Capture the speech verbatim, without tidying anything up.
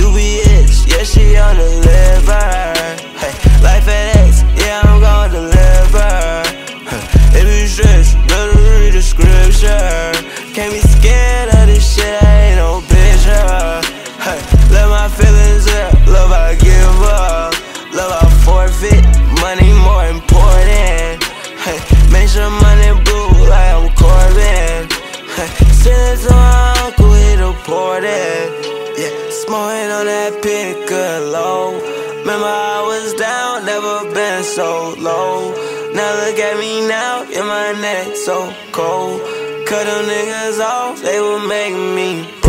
U B S, yeah, she on the liver. Hey, life at X, yeah, I'm gon' deliver. Hey, if you stress, better read the scripture. Can't be scared of this shit, I ain't no picture. Hey, let my feelings up, love I give up. Love I forfeit, money more important. Hey, make sure money blue like I'm Corbin. Hey, send it to my uncle, he deported. Yeah, smoking on that piccolo. Remember I was down, never been so low. Now look at me now, yeah, my neck so cold. Cut them niggas off, they will make me